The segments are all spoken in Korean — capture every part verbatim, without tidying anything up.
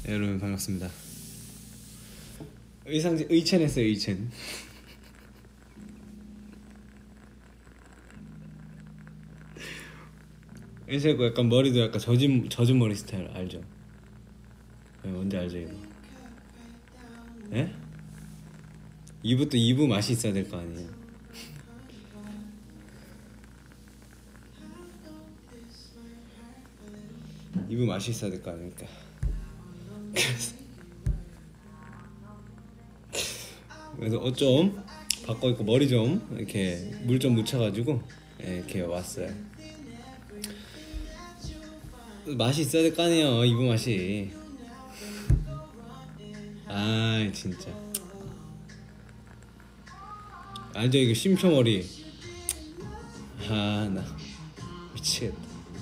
여러분 반갑습니다. 의상지 의첸 했어요. 의첸. 의첸 약간 머리도 약간 젖은 젖은 머리 스타일 알죠? 네, 뭔지 알죠 이거? 예? 이부도 이부 맛이 있어야 될 거 아니에요. 이부 맛이 있어야 될 거 아닙니까? 그래서 그래서 옷 좀 바꿔 입고 머리 좀 이렇게 물 좀 묻혀가지고 이렇게 왔어요. 맛이 있어야 될 거 아니에요. 이부 맛이. 아 진짜 알죠 이거 쉼표 머리. 아 나 미치겠다.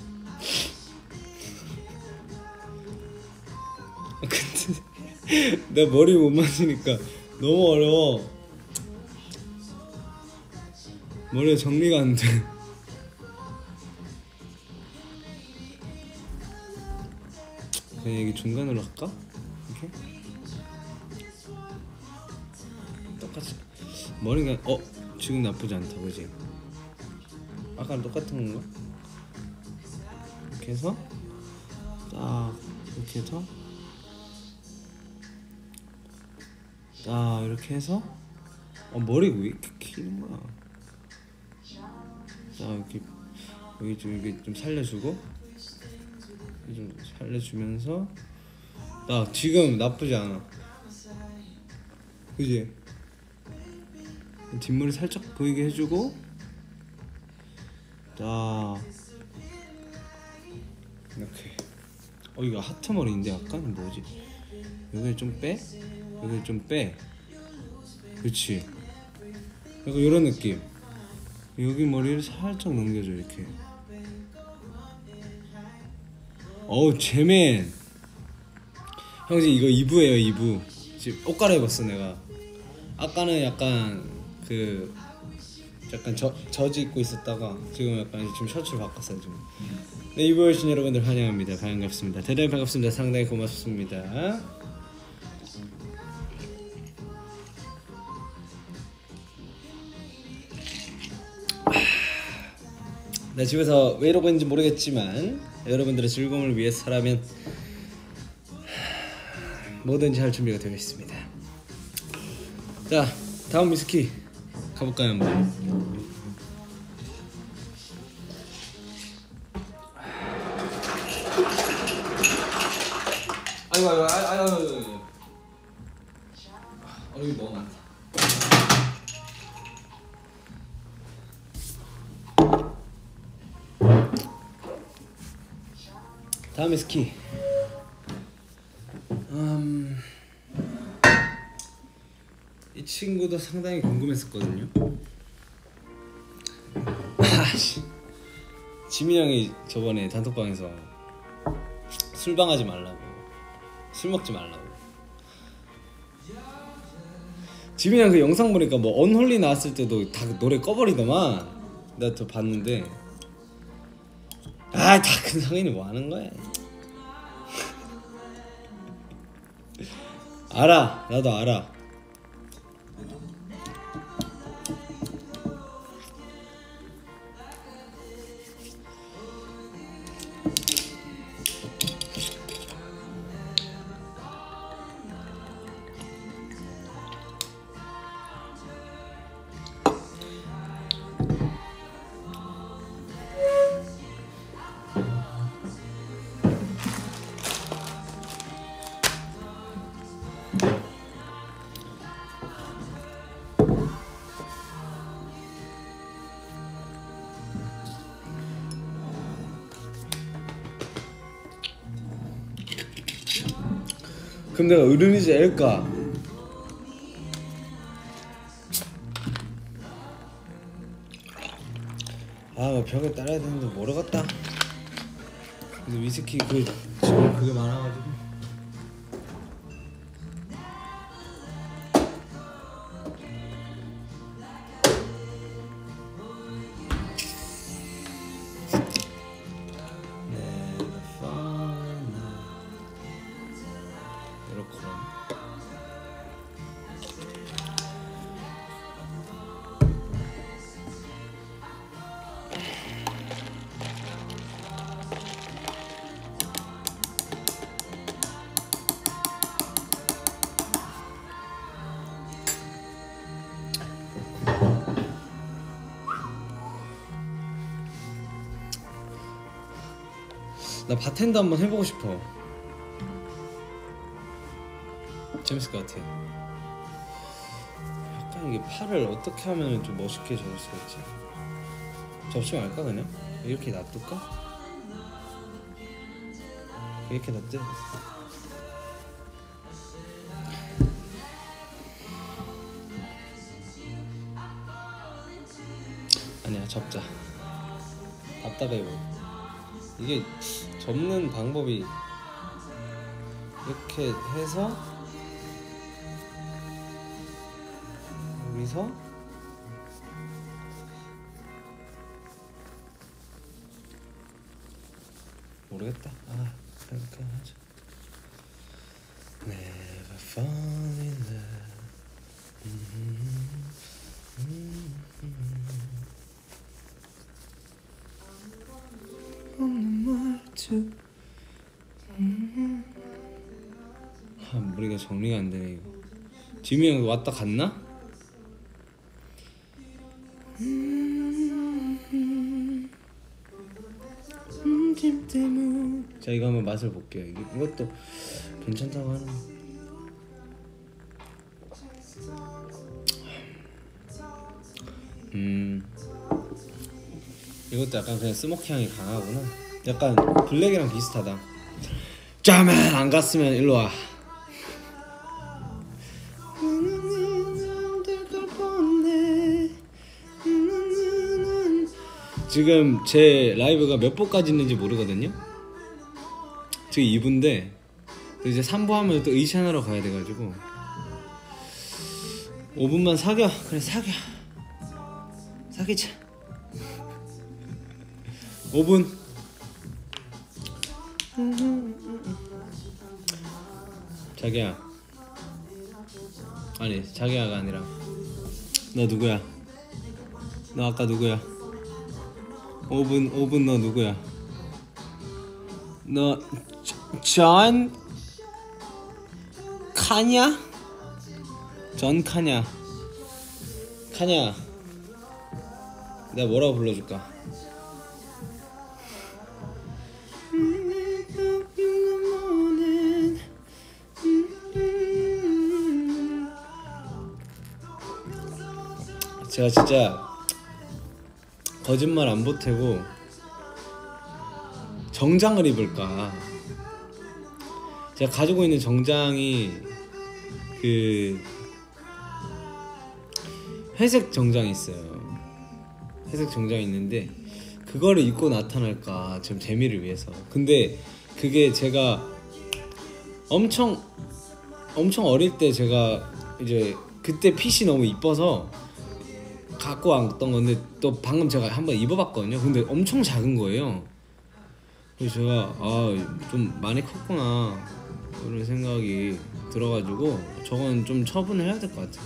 근데 내 머리 못 만지니까 너무 어려워. 머리가 정리가 안 돼. 그냥 여기 중간으로 할까? 이렇게? 똑같이 머리가 어? 지금 나쁘지 않다 그지? 아까랑 똑같은 건가? 이렇게 해서 딱 이렇게 해서 딱 이렇게 해서 어 머리 왜 이렇게 기는 거야? 자 이렇게 여기 좀 이렇게 좀 살려주고 좀 살려주면서 나 지금 나쁘지 않아 그지? 뒷머리 살짝 보이게 해주고 딱 이렇게 어 이거 하트 머리인데 약간 뭐지? 여기를 좀 빼? 여기를 좀 빼 그렇지 약간 이런 느낌 여기 머리를 살짝 넘겨줘 이렇게 어우 제맨 형 지금 이거 이 부예요 이 부 지금 옷 갈아입었어 내가 아까는 약간 그 약간 저, 저지 입고 있었다가 지금 약간 지금 셔츠를 바꿨어요 지금. 네 이 부 오신 여러분들 환영합니다. 반갑습니다. 대단히 반갑습니다. 상당히 고맙습니다. 나 집에서 왜 이러고 있는지 모르겠지만 여러분들의 즐거움을 위해서라면 뭐든지 할 준비가 되어 있습니다. 자 다음 위스키 가볼까요 한번? 아이고 아이고 아이고 아이고 아이고 어 여기 너무 많다. 다음 위스키 음... 이 친구도 상당히 궁금했었거든요. 아씨 지민 형이 저번에 단톡방에서 술방하지 말라고 술 먹지 말라고 지민 형 그 영상 보니까 뭐 언홀리 나왔을 때도 다 노래 꺼버리더만 내가 또 봤는데 아 다 큰 성인이 뭐 하는 거야. 알아 나도 알아. 그럼 내가 어른이지 애일까? 아 벽에 따라야 되는데 모르겠다. 근데 위스키 그 지금 그게 많아가지고 그럼. 나 바텐더 한번 해보고 싶어. 재밌을 것 같아. 약간 이게 팔을 어떻게 하면 좀 멋있게 접을 수가 있지? 접지 말까 그냥? 이렇게 놔둘까? 이렇게 놔둬. 아니야, 접자. 답답해 보여. 이게 접는 방법이 이렇게 해서 여기서 모르겠다. 아, 그러니까 하자. Never fall in love. 음, 음, 음. 없는 말투. 음. 아, 머리가 정리가 안 되네 이거. 지미 형 왔다 갔나? 음, 짐 때문에. 자, 이거 한번 맛을 볼게요. 이게 이것도 괜찮다고 하는. 음, 이것도 약간 그냥 스모키 향이 강하구나. 약간 블랙이랑 비슷하다. 짜면 안 갔으면 일로 와. 지금 제 라이브가 몇 부까지 있는지 모르거든요. 지금 이 부인데 이제 삼 부 하면 또 의찬하러 가야 돼가지고 오 분만 사겨. 그래, 사겨. 사귀자. 오 분. 자기야. 아니, 자기야가 아니라 너 누구야? 너 아까 누구야? 오 분, 오 분 너 누구야? 너 존 카냐? 존 카냐? 카냐. 내가 뭐라고 불러줄까? 제가 진짜 거짓말 안 보태고 정장을 입을까. 제가 가지고 있는 정장이 그 회색 정장이 있어요. 회색 정장이 있는데 그거를 입고 나타날까 좀 재미를 위해서. 근데 그게 제가 엄청 엄청 어릴 때 제가 이제 그때 핏이 너무 이뻐서 갖고 왔던 건데 또 방금 제가 한번 입어봤거든요. 근데 엄청 작은 거예요. 그래서 제가 아, 좀 많이 컸구나 이런 생각이 들어가지고 저건 좀 처분을 해야 될 것 같아요.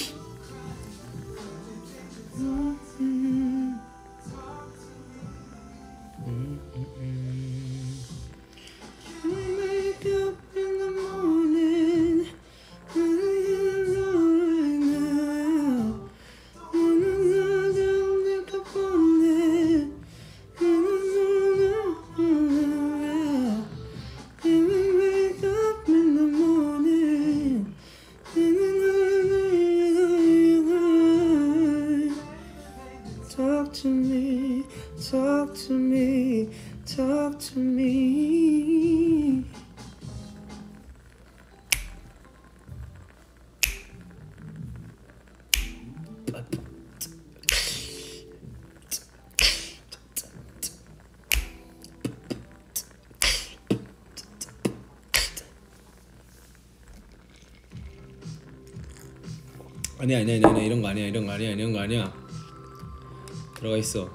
Talk to me, talk to me, talk to me. 아니야 아니야 아니야 이런 거 아니야 이런 거 아니야 이런 거 아니야. 들어가 있어.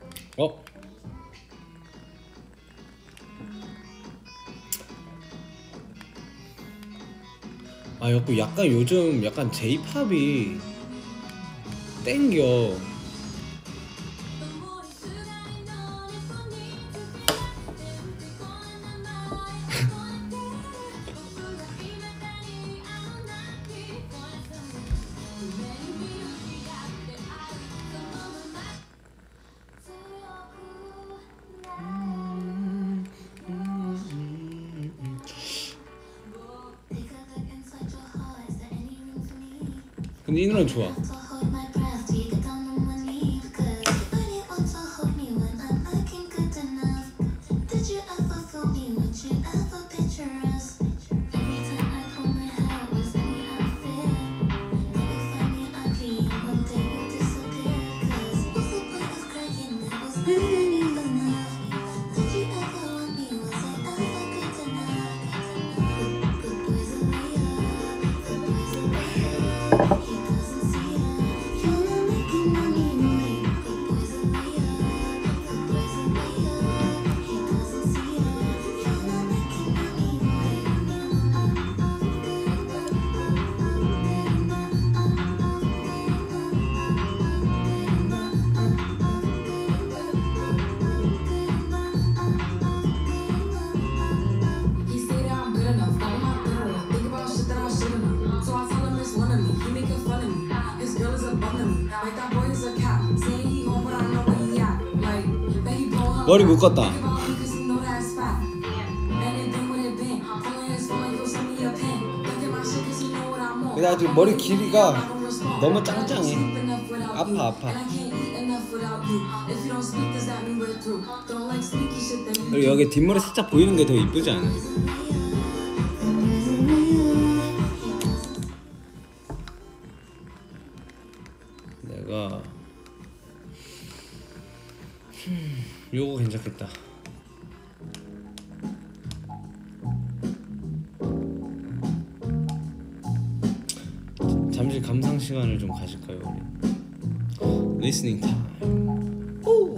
어? 아 약간 약간 요즘 약간 J-팝이 땡겨. 근데 이 노래 좋아. 머리 묶었다. 근데 아직 머리 길이가 너무 짱짱해. 아파 아파. 그리고 여기 뒷머리 살짝 보이는 게 더 이쁘지 않아? 내가 요거 괜찮겠다. 잠시 감상 시간을 좀 가질까요, 우리? 리스닝 타임. 오.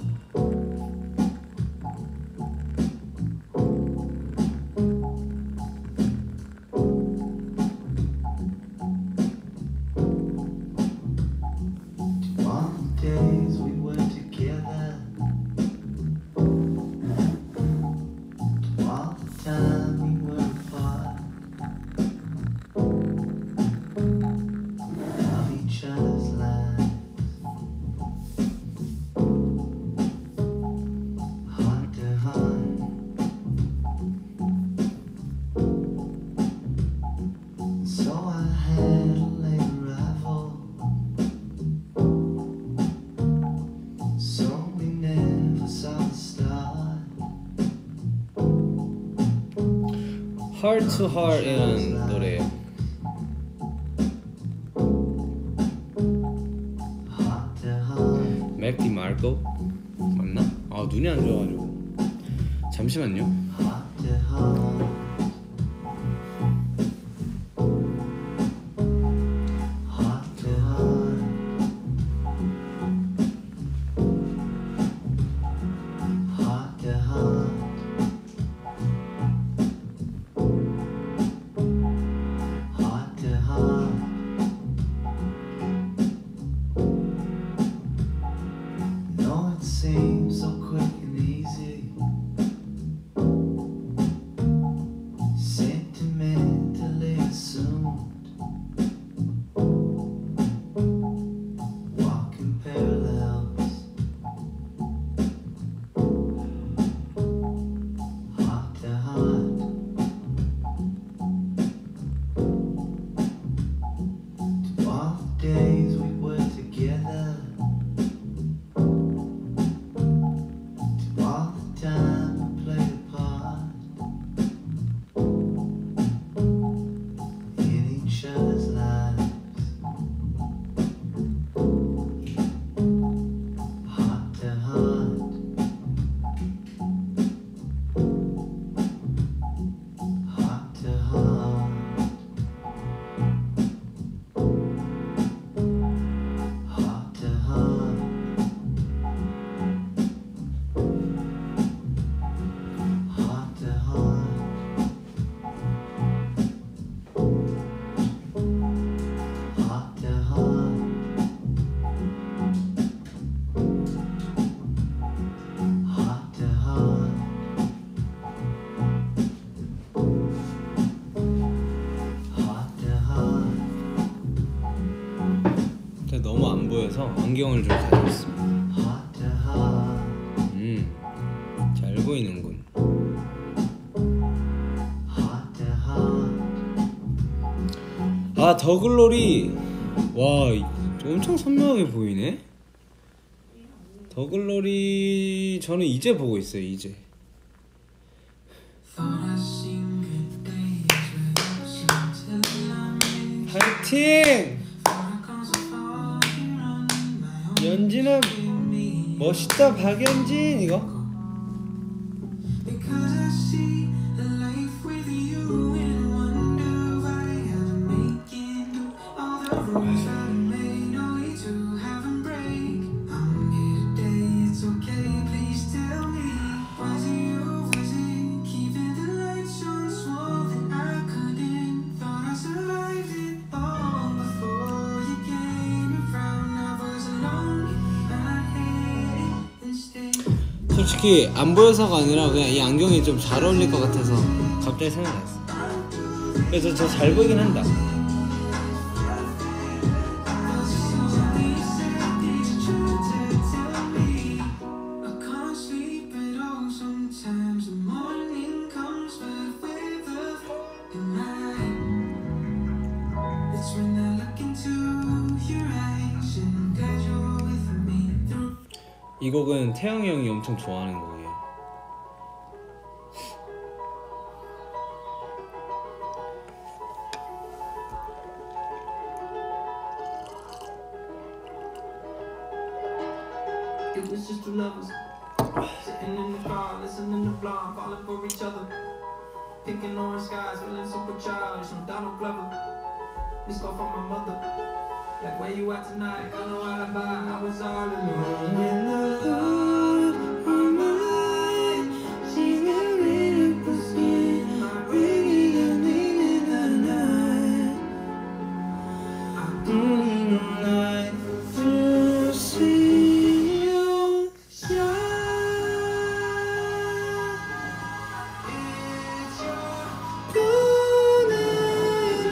Heart to Heart이라는 노래예요. 맥 디마르코 맞나? 아 눈이 안 좋아가지고 잠시만요. Seems so quick and easy. 보여서 안경을 좀 가져왔습니다. 음, 잘 보이는군. 아, 더글로리. 와, 엄청 선명하게 보이네. 더글로리 저는 이제 보고 있어요. 이제. 파이팅! 연진아 멋있다. 박연진 이거. 솔직히 안 보여서가 아니라 그냥 이 안경이 좀 잘 어울릴 것 같아서 갑자기 생각났어. 그래서 저 잘 보이긴 한다. 이 곡은 태영이 형이 엄청 좋아하는 곡이에요. It was just two lovers sitting in the car, listening to Blonde, falling for each other, picking orange skies, feeling super childish. No Donald Glover, missed call from my mother. Like where you at tonight? Got no alibi. I was all alone in the love of my life. She's got beautiful skin, ready to meet in the night. I don't need no light to see you shine. It's your golden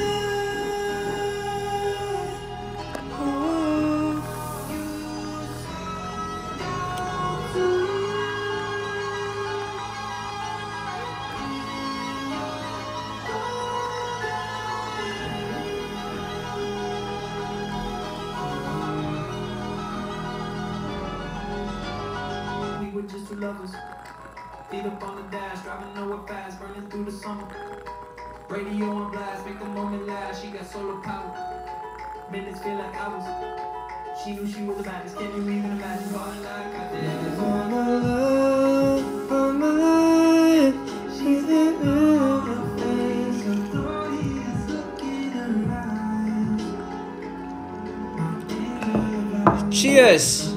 just two lovers, feet up on the dash, driving nowhere fast, burning through the summer. Radio on blast, make the moment last. She got solar power, minutes feel like hours. She knew she was the baddest, can you even imagine falling like I did? All my love, all my life, she's the girl of my face. I thought he was looking in her eyes. Cheers!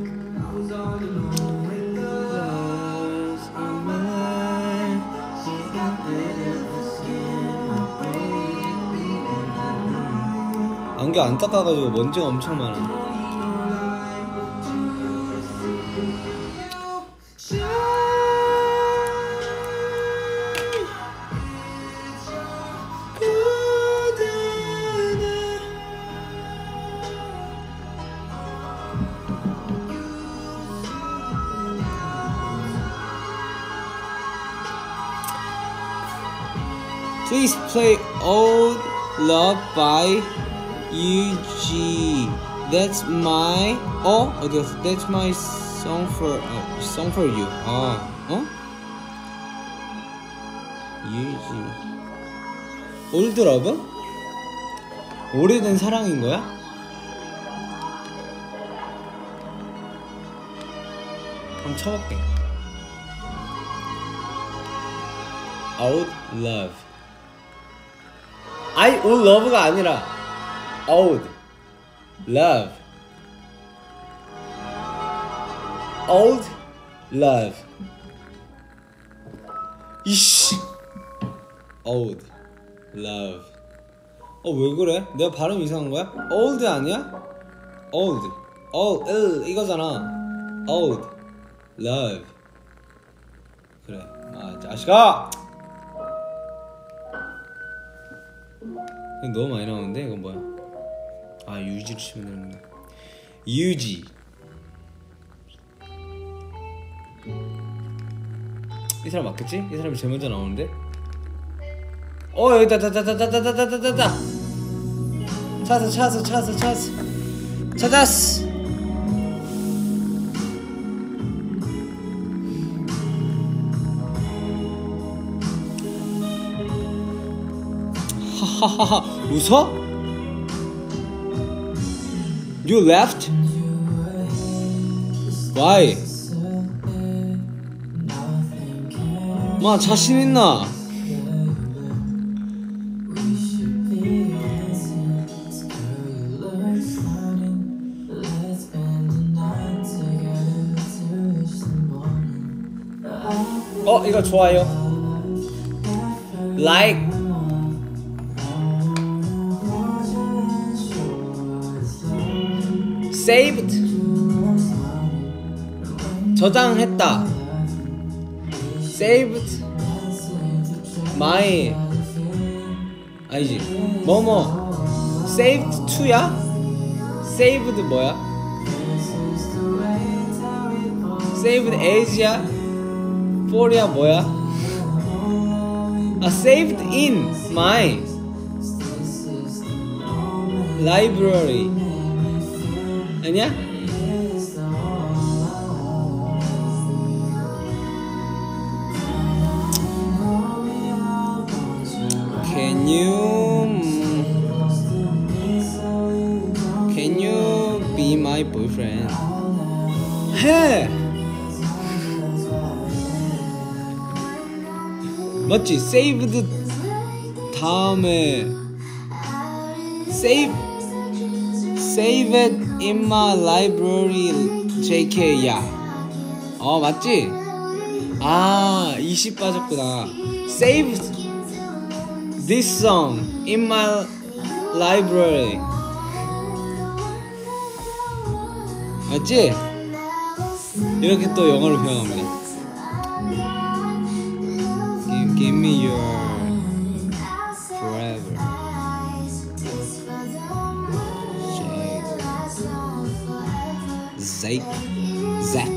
안경 안 닦아가지고 먼지가 엄청 많아. Please play Old Love by 유지. That's my 어 어디 갔어? That's my song for uh, song for you. 아 어? 유지. Old Love? 오래된 사랑인 거야? 한번 쳐볼게. Old Love. I old love가 아니라 old love. old love. 이씨. old love. 어 왜 그래? 내가 발음 이상한 거야? old 아니야? old. old 을 이거잖아. old love. 그래. 아 자식아. 너무 많이 나오는데 이건 뭐야? 아 유지를 치면 되는구나. 유지. 이 사람 맞겠지? 이 사람이 제일 먼저 나오는데? 어 여기다 다다다다다다다다다 찾았어 찾았어 찾았어 찾았어 찾았어. 하하하하 웃어? You left? Why? 마 자신 있나? 어 이거 좋아요. Like. Saved. 저장했다. Saved my 아니지 뭐뭐 saved to야? saved 뭐야? saved as야? for야 뭐야? 아 saved in my library 아니야? Can you Can you be my boyfriend? 해! 맞지? saved 다음에 save Save it in my library 제이케이야. 어 맞지? 아 이십 빠졌구나. Save this song in my library. 맞지? 이렇게 또 영어를 배워갑니다. Give, give me your forever. Zach, Zach.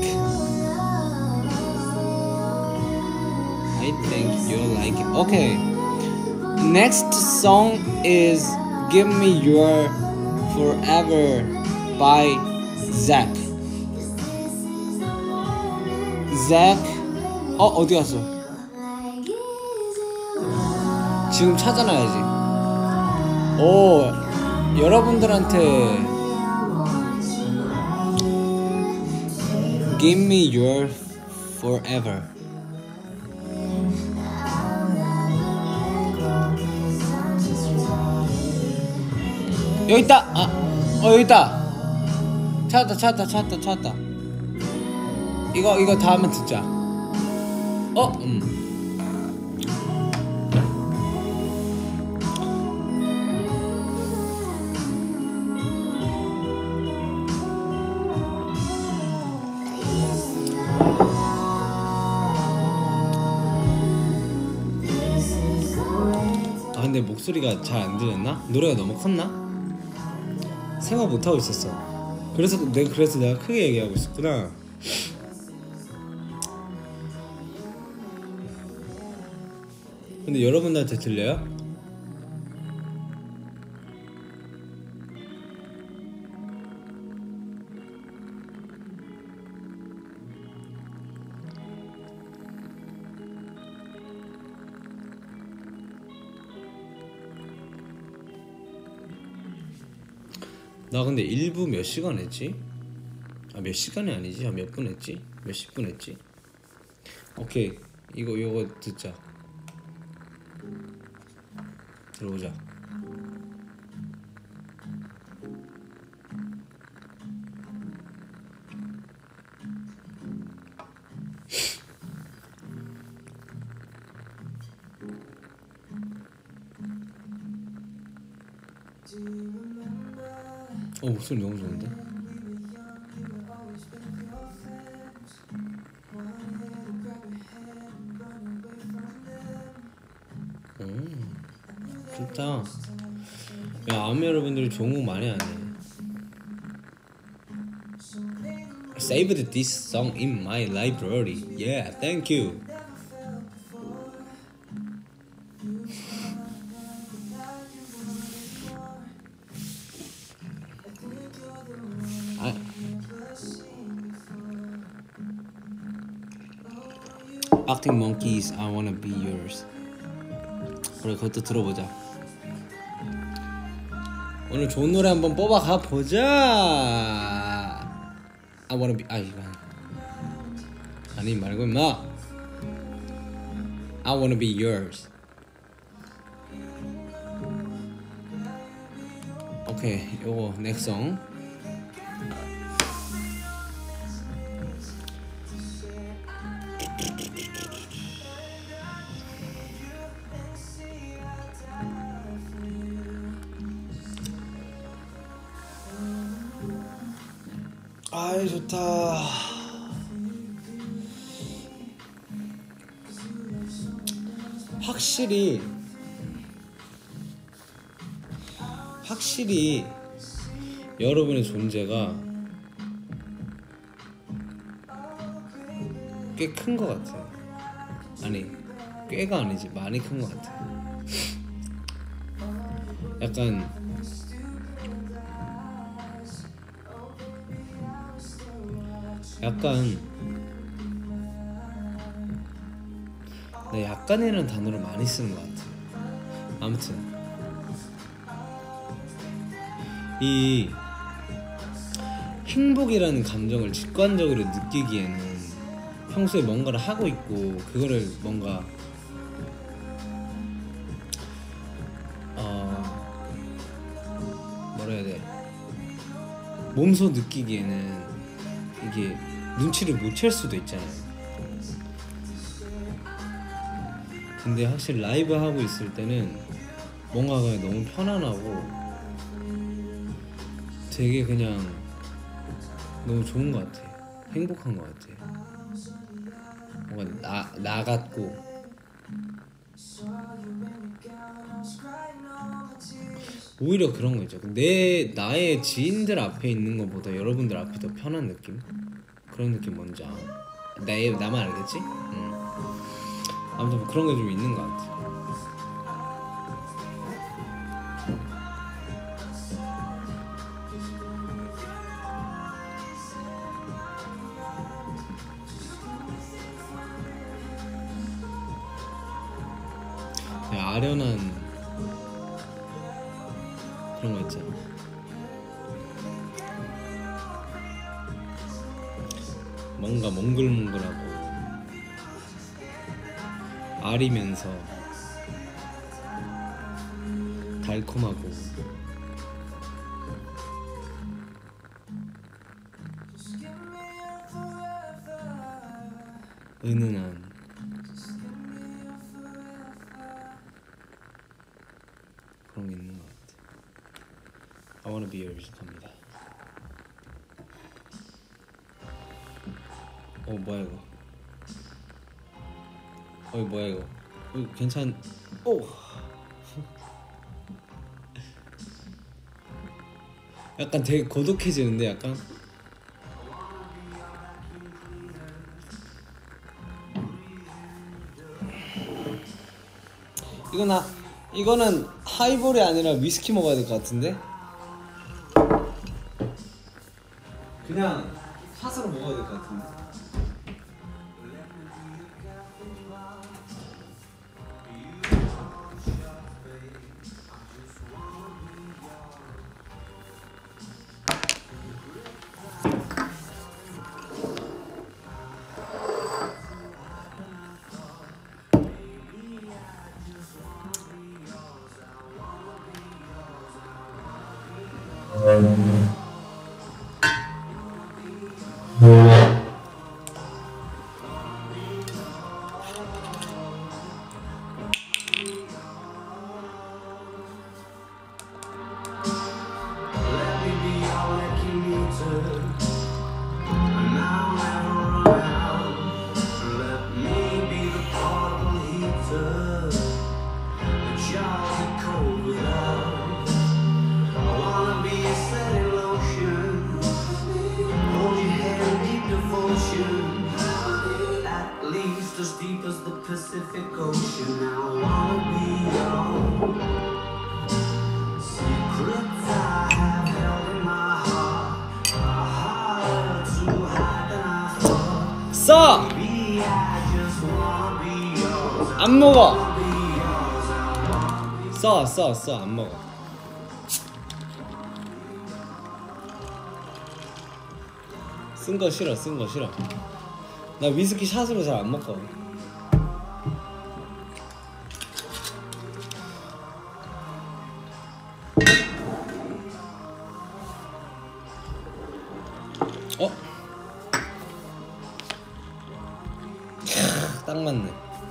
I think you'll like it. Okay. Next song is "Give Me Your Forever" by Zach. Zach. 어 어디 갔어? 지금 찾아놔야지. 오 여러분들한테. Give me your forever. 여기 있다. 아, 어 여기 있다. 찾았다, 찾았다, 찾았다, 찾았다. 이거 이거 다음에 듣자. 어, 음. 근데 목소리가 잘 안 들렸나? 노래가 너무 컸나? 생각 못 하고 있었어. 그래서 내가 그래서 내가 크게 얘기하고 있었구나. 근데 여러분들한테 들려요? 나 근데 일부 몇 시간 했지? 아 몇 시간이 아니지? 몇 분 했지? 몇십 분 했지? 오케이 이거 이거 듣자. 들어보자. 어 목소리 너무 좋은데? 음 좋다. 야 아미 여러분들이 좋은 곡 많이 하네. saved this song in my library. Yeah, thank you. 아, Arctic Monkeys, I wanna be yours. 그래, 그것도 들어보자. 오늘 좋은 노래 한번 뽑아 가 보자. I wanna be, 아 이거 아니 말고 임마. I wanna be yours. 오케이, 요거 next song. 아이 좋다. 확실히 확실히 여러분의 존재가 꽤 큰 것 같아요. 아니 꽤가 아니지 많이 큰 것 같아요. 약간 약간 네, 약간이라는 단어를 많이 쓰는 것 같아요. 아무튼 이 행복이라는 감정을 직관적으로 느끼기에는 평소에 뭔가를 하고 있고 그거를 뭔가 어 뭐라 해야 돼, 몸소 느끼기에는 이게 눈치를 못 챌 수도 있잖아요. 근데 확실히 라이브 하고 있을 때는 뭔가 그냥 너무 편안하고 되게 그냥 너무 좋은 것 같아. 행복한 것 같아. 뭔가 나, 나 같고 오히려 그런 거 있죠. 내 나의 지인들 앞에 있는 것보다 여러분들 앞이 더 편한 느낌? 그런 느낌 뭔지 알아? 내 나만 알겠지? 응. 아무튼 뭐 그런 게 좀 있는 것 같아. 아련한 그런 거 있잖아. 뭔가 몽글몽글하고 아리면서 달콤하고 은은한 그런 게 있는 것 같아. I wanna be yours 갑니다. 어 뭐야 이거? 어 이거 뭐야 이거? 어 이거 괜찮? 오. 약간 되게 고독해지는데 약간. 이거 나 이거는 하이볼이 아니라 위스키 먹어야 될 것 같은데? 그냥 샷으로 먹어야 될 것 같은데? I wanna be a setting 안 먹어. 써 써 써 안 먹어. 쓴 거 싫어 쓴 거 싫어. 나 위스키 샷으로 잘 안 먹어. 어? 딱 맞네.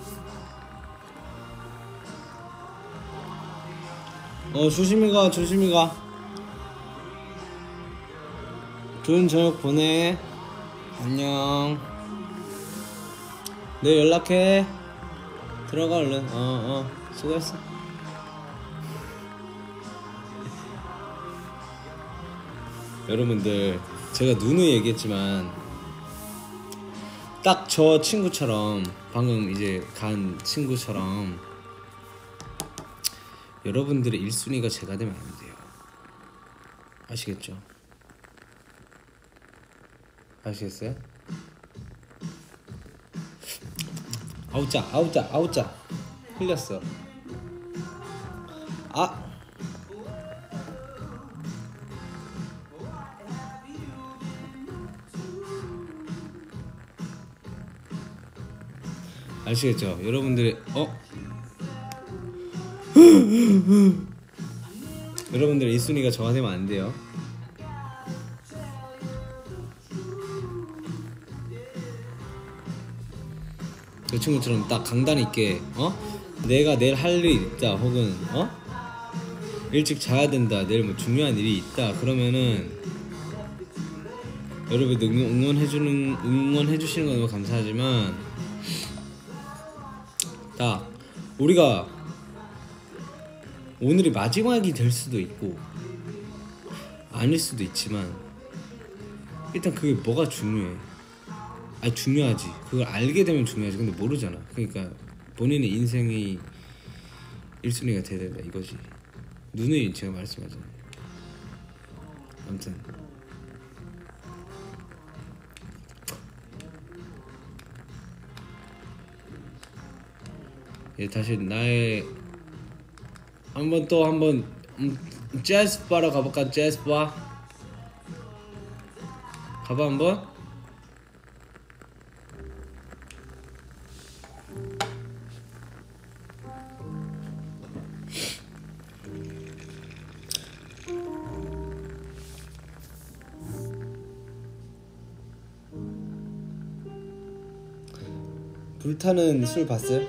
어 조심히 가 조심히 가. 좋은 저녁 보내. 안녕. 내일 연락해. 들어가 얼른. 어어 수고했어. 여러분들 제가 누누이 얘기했지만 딱 저 친구처럼 방금 이제 간 친구처럼 여러분들의 일 순위가 제가 되면 안 돼요. 아시겠죠? 아시겠어요? 아우짜 아우짜 아우짜 흘렸어. 아 아시겠죠? 여러분들의 어? 여러분들의 일 순위가 저가 되면 안 돼요. 그 친구처럼 딱 강단 있게 어? 내가 내일 할 일이 있다 혹은 어? 일찍 자야 된다 내일 뭐 중요한 일이 있다 그러면은 여러분들 응원해주는 응원해주시는 건 너무 감사하지만 딱 우리가 오늘이 마지막이 될 수도 있고 아닐 수도 있지만 일단 그게 뭐가 중요해. 아니 중요하지. 그걸 알게 되면 중요하지. 근데 모르잖아. 그러니까 본인의 인생이 일 순위가 돼야 된다 이거지. 누누이 제가 말씀하잖아요. 아무튼 예, 다시 나의 한번 또 한번 음, 재즈 바로 가볼까? 재즈 바 가봐 한번. 불타는 술 봤어요?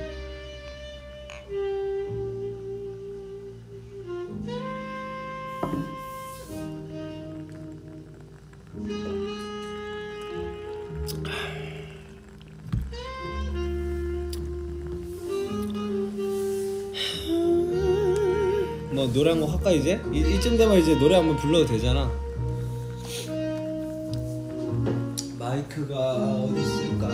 뭐 노래 한 곡 할까 이제? 이, 이쯤 되면 이제 노래 한번 불러도 되잖아. 마이크가 어디 있을까?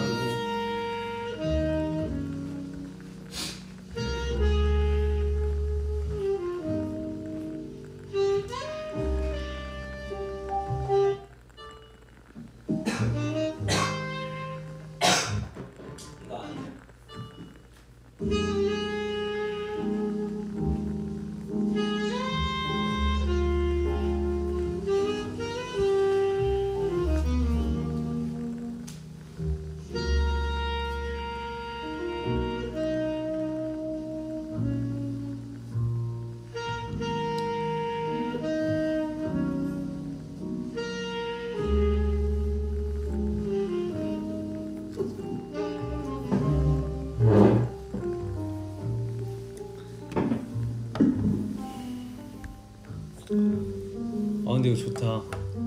아 근데 이거 좋다.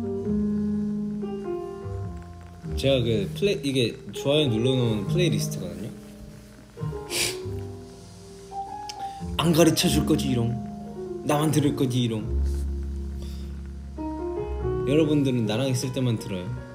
제가 그 플레이 이게 좋아요 눌러놓은 플레이리스트거든요. 안 가르쳐 줄 거지 이롱. 나만 들을 거지 이롱. 여러분들은 나랑 있을 때만 들어요.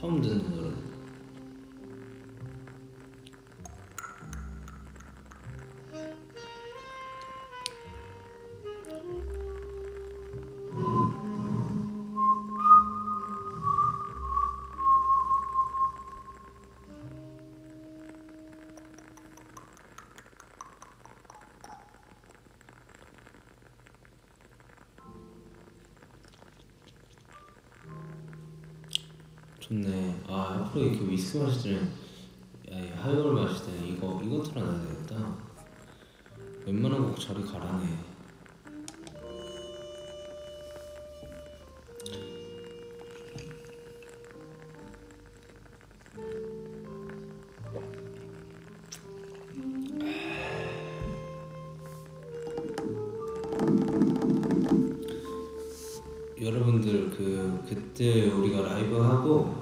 처음 듣는 노래. 좋네. 아 앞으로 이렇게 위스키 마실 때는 아니 하이볼 마실 때는 이거 이거 틀어놔야 되겠다. 웬만한 곡 저리 가라네. 여러분들 그 그때 우리가 라이브 하고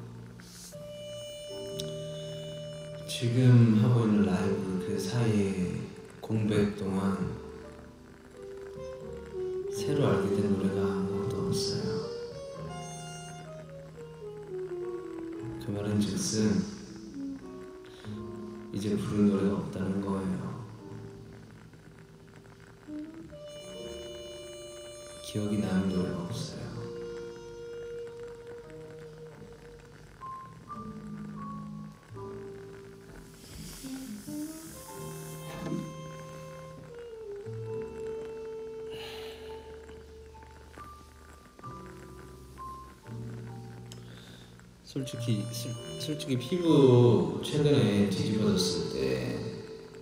지금 하고 있는 라이브 그 사이에 공백 동안 새로 알게 된 노래가 아무것도 없어요. 그 말은즉슨 이제 부른 노래가 없다는 거예요. 기억이 나는 노래가 없어요. 솔직히 슬, 솔직히 피부 최근에 뒤집어졌을 때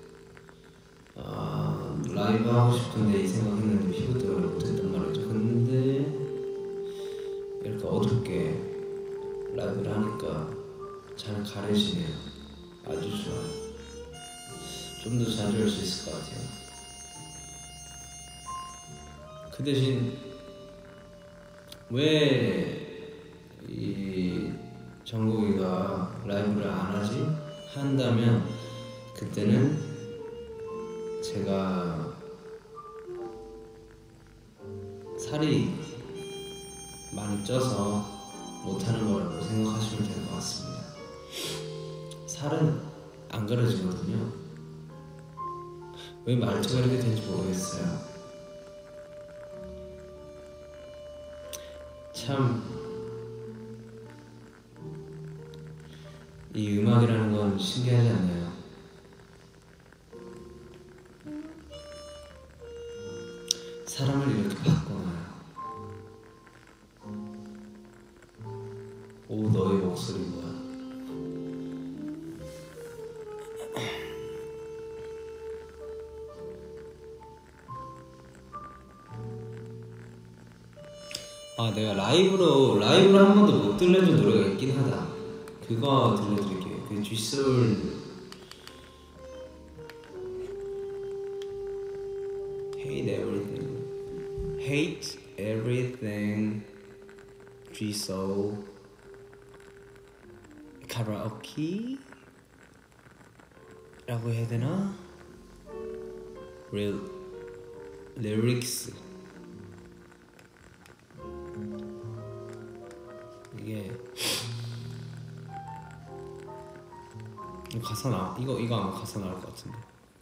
아, 라이브 하고 싶은데 이 생각했는데 피부 때문에 못했단 말이죠. 근데 이렇게 어둡게 라이브를 하니까 잘 가려지네요. 아주 좋아요. 좀 더 자주 할 수 있을 것 같아요. 그 대신 왜 이 정국이가 라이브를 안 하지? 한다면 그때는 제가 살이 많이 쪄서 못하는 거라고 생각하시면 될 것 같습니다. 살은 안 가려지거든요. 왜 말투가 이렇게 된지 모르겠어요. 참 이 음악이라는 건 신기하지 않나요? 사람을 이렇게 바꿔놔요. 오, 너의 목소리 뭐야? 아, 내가 라이브로 라이브로 한 번도 못 들려준 노래가 있긴 하다. 그거 들려드릴게요. 그 Gsoul Hate Everything Hate Everything Gsoul 카라오케 라고 해야 되나? Real Lyrics 이게 가사 나 이거 이거 아마 가사 나올 것 같은데.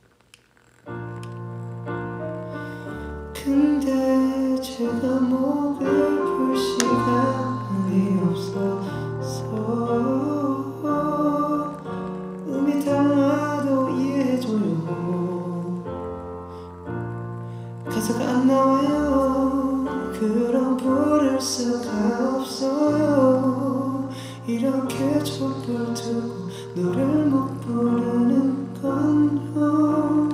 근데 제가 목을 풀 시간이 없어서 음이 달라도 이해해줘요. 가사가 안 나와요. 그럼 부를 수가 없어요. 이렇게 촛불 두고 노래를 못 부르는 건요.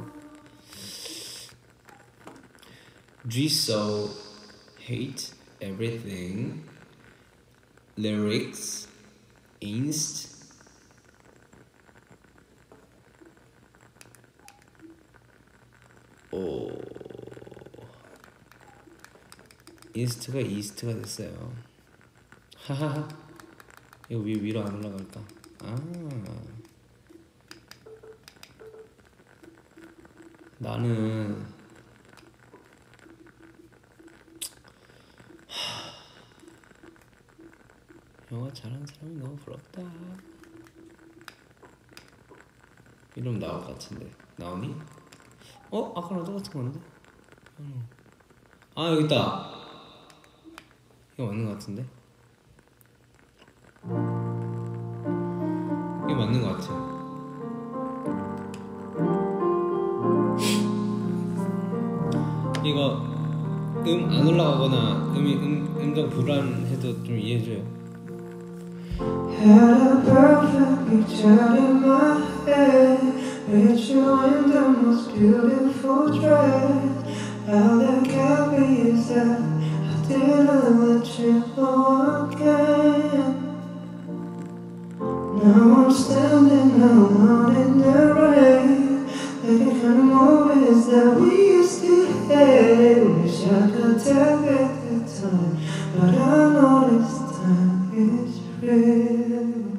Gsoul Hate Everything Lyrics Inst 오 인스트가 이스트가 됐어요. 하하하. 이거 위, 위로 안 올라갈까? 아 나는 영화 잘하는 사람이 너무 부럽다. 이러면 나올 것 같은데. 나오니? 어? 아까랑 똑같은 건데? 아 여기 있다. 이거 맞는 것 같은데? 이게 맞는 것 같아. 이거 음 안 올라가거나 음이 음 음정 불안해도 좀 이해해줘요. Had a perfect picture in my head with you in the most beautiful dress. How the happy is that I didn't let you go again. Now I'm standing alone in the rain, like a kind of movies that we used to hate. Wish I could take back the time, but I know this time is real.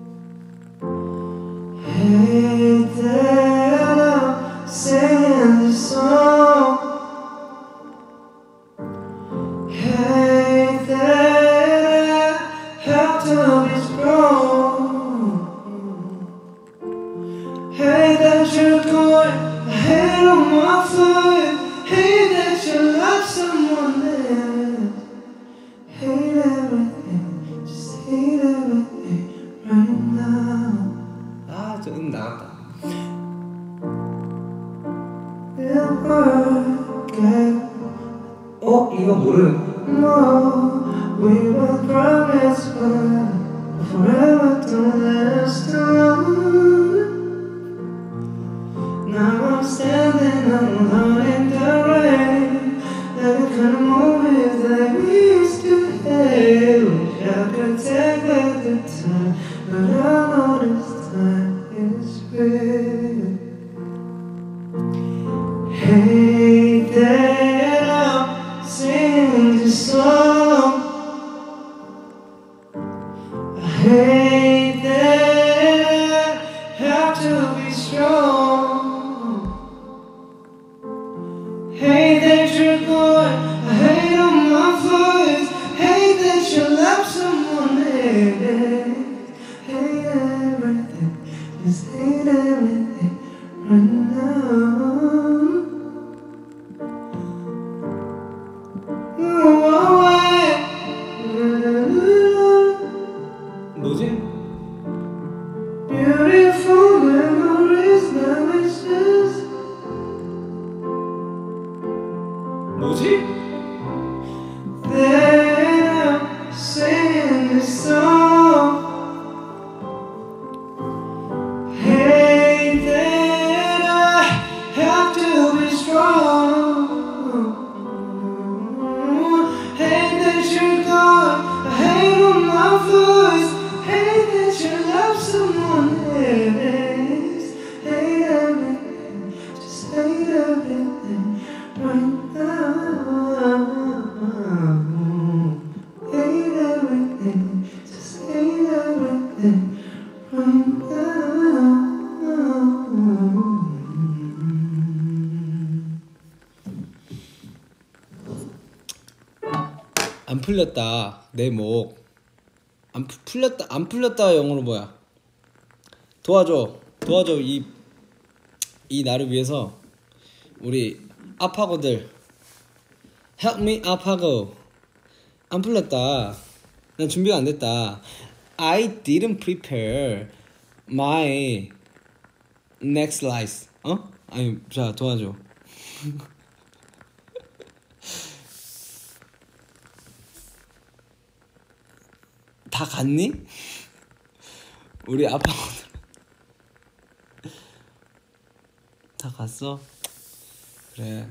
Hey there, I'm singing this song. Hey there, I have to be strong. Hey that you're going ahead on my foot. Hey that you love someone else. Hate everything, just hate everything right now. 아, 저 음 나갔다. It'll work out. 어? 이거 모르는 No, we were promised, but forever don't last long. Now I'm standing alone in the rain, like a kind of movies that we used to hate. Wish I could take back the time, but I know this time is real. Hey there, I'm singing this song. I hate that I have to be strong. Hate that you're gone, I hate on my voice. Hate that you love someone else. Hate everything, just hate everything right now. 뭐지? Beautiful memories now exist. 뭐지? Then I'm singing this song. Hey, that I have to be strong. Hey, that you're gone. I hate on my voice. Hey, that you love someone else. Hate everything, just hate everything right now. Hate everything, just hate everything right now. 안 풀렸다. 내 목. 안 푸- 풀렸다. 안 풀렸다 영어로 뭐야? 도와줘. 도와줘. 이, 이 나를 위해서 우리 아파고들 Help me 아파고. 안 풀렸다. 난 준비가 안 됐다. I didn't prepare my next slice. 어? 아니, 자, 도와줘. 다 갔니? 우리 아파고들 다 갔어? 그래.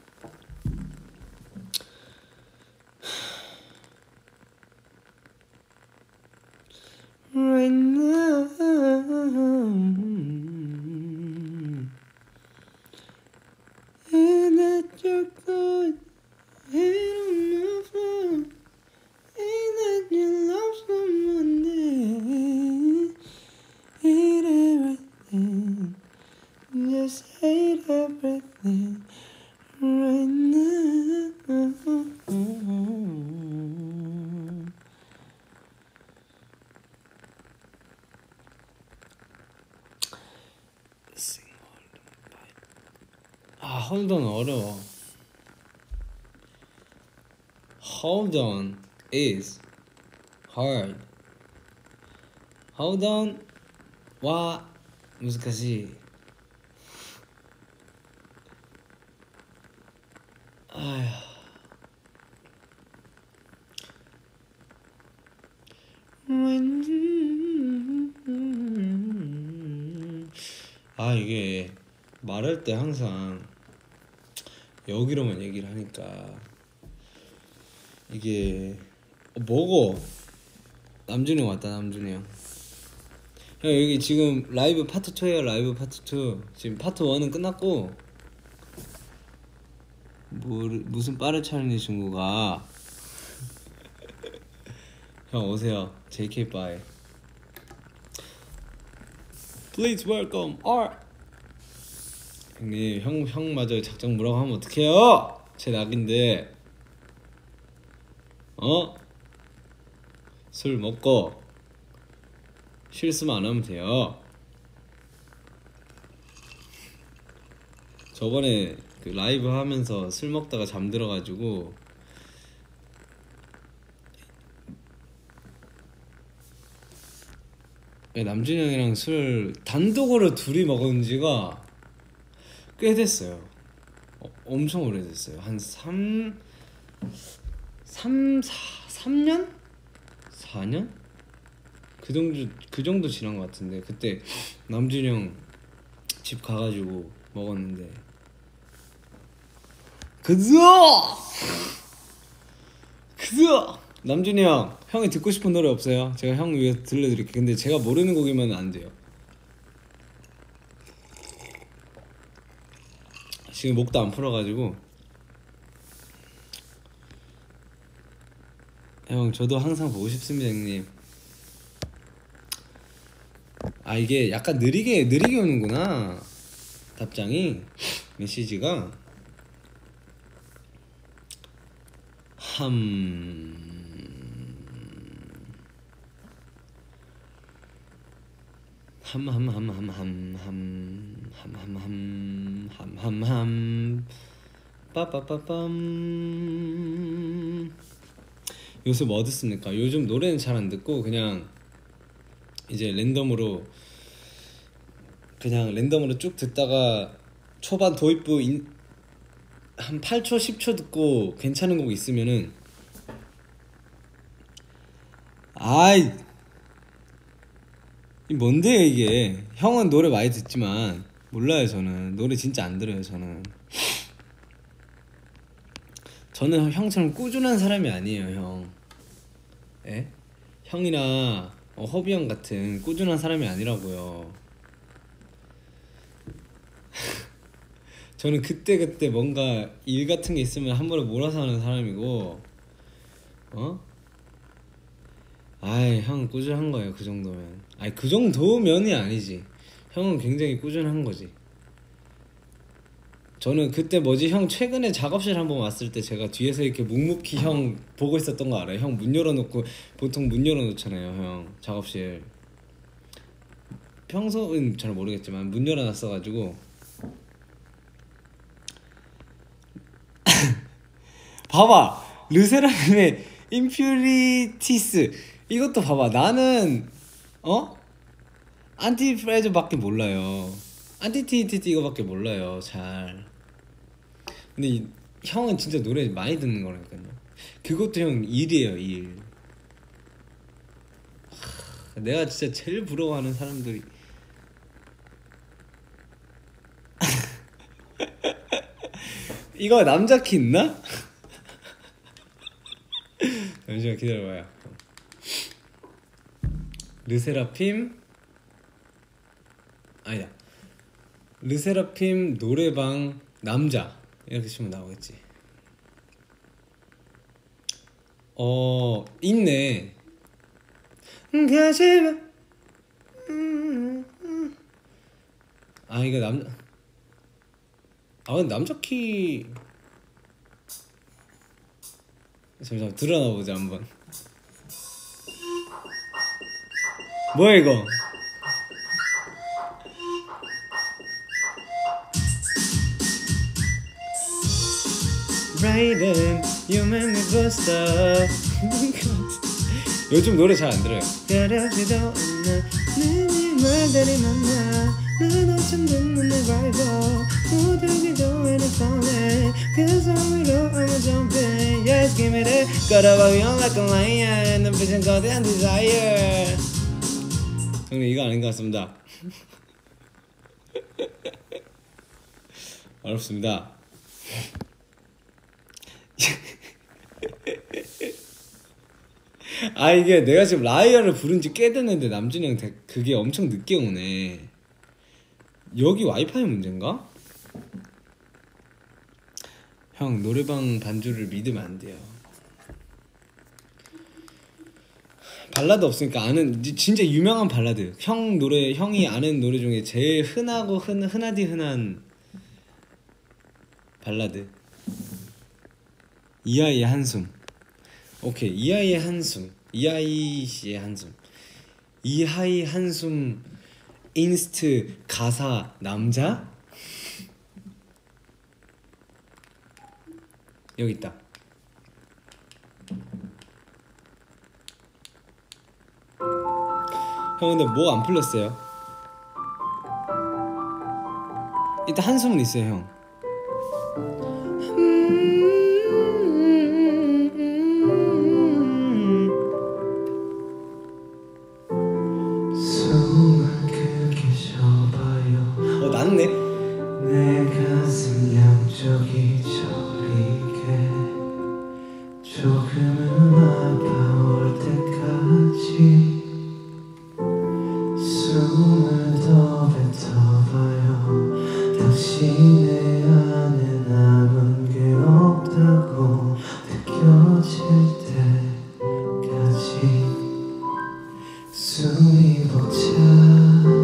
Right now, and that you're good, and on my phone, and that you love someone else. Hate everything, just hate everything right now. hold on 어려워. hold on is hard. hold on 와難しい. 아휴. 아 이게 말할 때 항상 여기로만 얘기를 하니까 이게 어, 먹어. 남준이 형 왔다. 남준이 형. 형 여기 지금 라이브 파트 투예요. 라이브 파트 투. 지금 파트 원은 끝났고 뭐, 무슨 빠르 차리는 친구가 형 오세요. 제이케이 바이. Please welcome R. 형님 형, 형마저 작정 뭐라고 하면 어떡해요? 제 낙인데. 어? 술 먹고 실수만 안 하면 돼요. 저번에 그 라이브 하면서 술 먹다가 잠들어가지고 남준이 형이랑 술 단독으로 둘이 먹은 지가 꽤 됐어요. 어, 엄청 오래됐어요. 한 삼, 삼, 사, 삼 년? 사 년? 그 정도, 그 정도 지난 것 같은데 그때 남준이 형 집 가가지고 먹었는데 그저! 그저! 남준이 형, 형이 듣고 싶은 노래 없어요? 제가 형 위해서 들려드릴게요. 근데 제가 모르는 곡이면 안 돼요. 지금 목도 안 풀어가지고. 형 저도 항상 보고 싶습니다 형님. 아 이게 약간 느리게 느리게 오는구나 답장이. 메시지가 함... 함함함함함함함함함함함함 빠빠빠빰. 요새 뭐 듣습니까? 요즘 노래는 잘 안 듣고 그냥 이제 랜덤으로 그냥 랜덤으로 쭉 듣다가 초반 도입부 인, 한 팔 초 십 초 듣고 괜찮은 곡 있으면은 아이 이 뭔데요 이게. 형은 노래 많이 듣지만 몰라요. 저는 노래 진짜 안 들어요. 저는 저는 형처럼 꾸준한 사람이 아니에요 형. 에? 형이나 어, 허비 형 같은 꾸준한 사람이 아니라고요. 저는 그때그때 뭔가 일 같은 게 있으면 한 번에 몰아서 하는 사람이고 어? 아이 형 꾸준한 거예요 그 정도면. 아이 그 정도면이 아니지. 형은 굉장히 꾸준한 거지. 저는 그때 뭐지 형 최근에 작업실 한번 왔을 때 제가 뒤에서 이렇게 묵묵히 형 보고 있었던 거 알아요? 형 문 열어놓고 보통 문 열어놓잖아요 형 작업실. 평소는 잘 모르겠지만 문 열어놨어가지고 봐봐 르세라핌의 임퓨리티스 이것도 봐봐. 나는 어? 안티프레저밖에 몰라요. 안티티티티 이거밖에 몰라요 잘. 근데 이, 형은 진짜 노래 많이 듣는 거라니까요. 그것도 형 일이에요 일. 하, 내가 진짜 제일 부러워하는 사람들이 이거 남자 키 있나? 잠시만 기다려봐요. 르세라핌 아니다. 르세라핌 노래방 남자 이렇게 치면 나오겠지. 어 있네. 가지마. 아 이거 남자. 아 근데 남자 키 잠시만 들어나 보자 한번. 뭐야 이거? Raiden, you make me bust up. 요즘 노래 잘 안 들어요. 그러지도 않나 네 말들이 많아 난 어쩜 듣는 내 바이브 모두기도 해는 falling 그 소리로 I'm jumping Yes give me that 걸어봐 young like a lion 눈빛은 거대한 desire. 형님 이거 아닌 것 같습니다. 어렵습니다. 아 이게 내가 지금 라이어를 부른지 꽤 됐는데 남준이 형 대, 그게 엄청 늦게 오네. 여기 와이파이 문제인가? 형 노래방 반주를 믿으면 안 돼요. 발라드 없으니까 아는 진짜 유명한 발라드 형 노래 형이 아는 노래 중에 제일 흔하고 흔, 흔하디 흔한 발라드 이 아이의 한숨. 오케이 이 아이의 한숨 이하이 씨의 한숨 이하이 한숨 인스트 가사 남자 여기 있다. 형 근데 뭐 안 풀렸어요? 일단 한숨은 있어요 형. 어 나는네. 내 가슴 양쪽이 저리게 조금은 아파올 때까지 숨을 더 뱉어봐요. 당신의 안에 남은 게 없다고 느껴질 때까지 숨이 벅차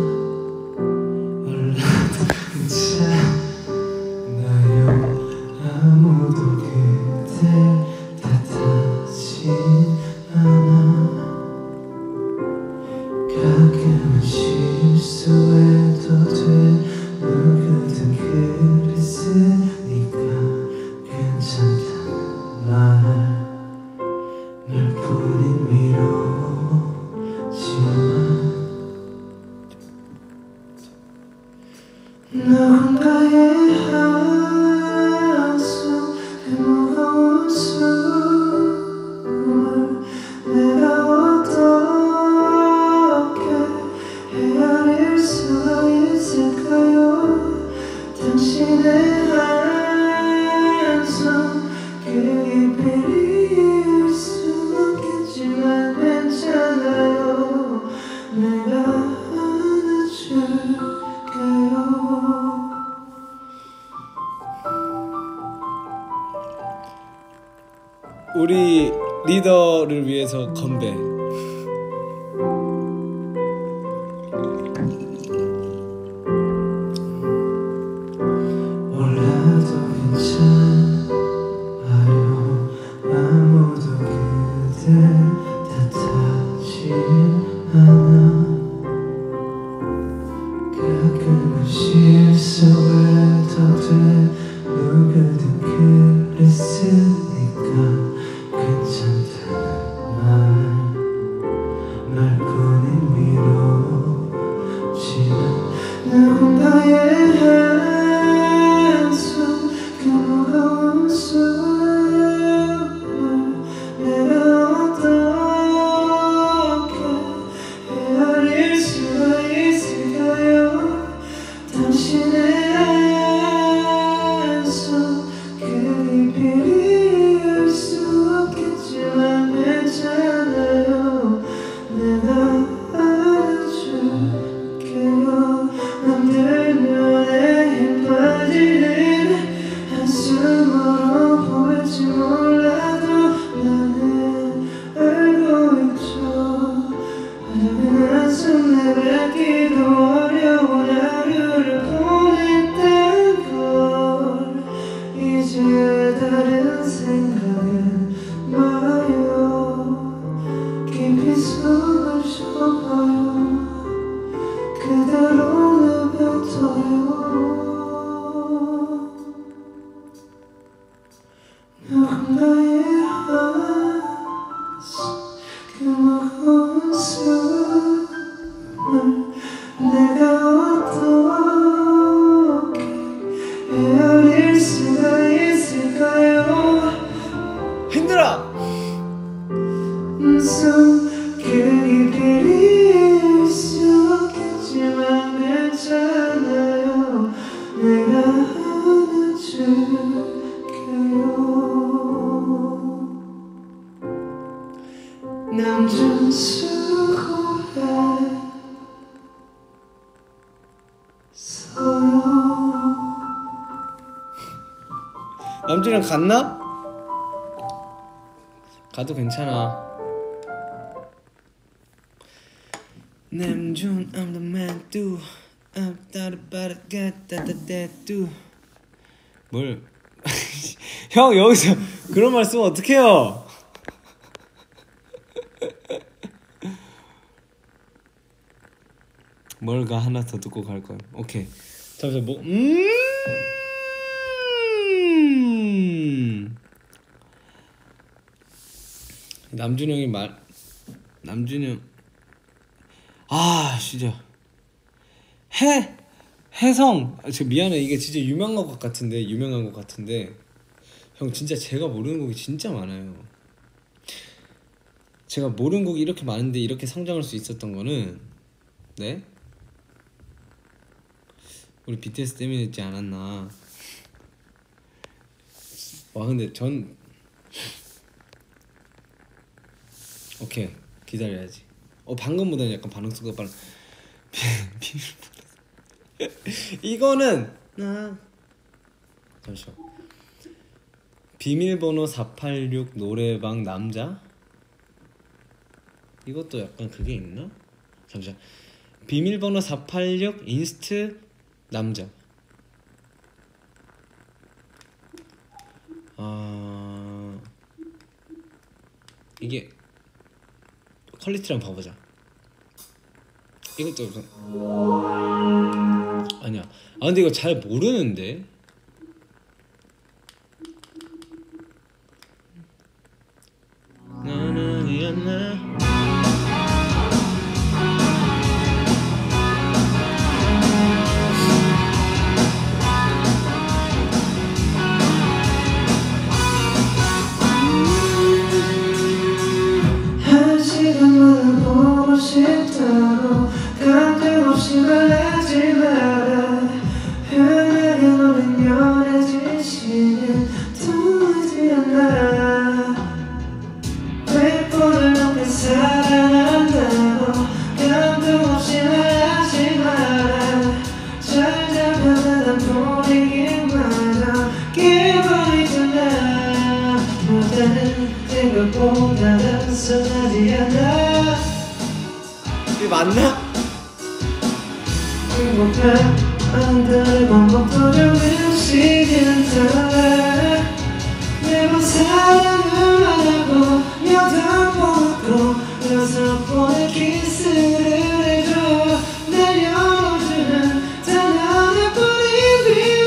아무도 그댈 탓하지 않아. 가끔은 실수해도 돼. 누구든 그랬으니까 괜찮단 말 말뿐인 위로지만 누군가의 한숨 그 무거운 숨을 내가 어떻게 헤아릴 수가 있을까요? 당신의 한숨 그 깊이를 이을 수 없겠지만 괜찮아요. 내가 안아줄게요. 우리 리더를 위해서 건배. 몰라도 괜찮아요. 아무도 그댈 탓하지 않아. 가끔은 실수해도 돼. 누구든 그랬으니까 괜찮다는 말 말뿐인 위로지만 누군가의 한숨 그 무거운 숨을 내가 어떻게 헤아릴 수가 있을까요? 당신의 한숨 그 깊이를 이을 수 없겠지만 괜찮아요. 내가 안아줄게요. 남들 눈에 힘 빠지는 한숨으로 보일지 몰라도 나는 알고 있죠. 작은 한숨 내뱉기도 어려운 하루를 보냈던 걸 이제 다른 생각은 마요. 깊이 숨을 쉬어봐요. 그대로 내뱉어요. 누군가의 그 무거운 숨을 내가 어떻게 헤아릴 수가 있을까요? 힘들어! 손길이 비릴 수 없겠지만 괜찮아요. 내가 안아줄게요. 남준 수고했어요. 남준이랑 갔나? 가도 괜찮아. 남준 I'm the man do I'm 따르바르가따따따뚜 뭘 형 여기서 그런 말 쓰면 어떡해요? 뭘가 하나 더 듣고 갈 거야. 오케이. 잠시만 뭐 음. 남준 형이 말 남준 형 아 진짜 해 해성 저 미안해 이게 진짜 유명한 것 같은데 유명한 것 같은데 형 진짜 제가 모르는 곡이 진짜 많아요. 제가 모르는 곡이 이렇게 많은데 이렇게 성장할 수 있었던 거는 네 우리 비티에스 때문이었지 않았나. 와 근데 전 오케이 기다려야지. 어 방금보다는 약간 반응 속도가 빨라. 이거는 아 잠시만. 비밀번호 사팔육 노래방 남자? 이것도 약간 그게 있나? 잠시만. 비밀번호 사팔육 인스트 남자. 아 이게 퀄리티랑 봐보자. 이것도 우선 아니야. 아 근데 이거 잘 모르는데. 나는이었나? 한 시간만 보고 싶다고 감정 없이 말하지 마라. 편하게 너는 연애진 시는 통하지 않아. 백 번을 넘게 사랑한다고 감동 없이 말하지 마라. 잘 잡혀가던 분위기마저 깨버리잖아. 너는 생각보다 단순하지 않아. 이게 맞나? 행복한 안될 방법도 조금씩은 달라. 매번 사랑을 안 하고 여덟 번 웃고 여섯 번의 키스를 해줘. 날 열어주는 단 하나뿐인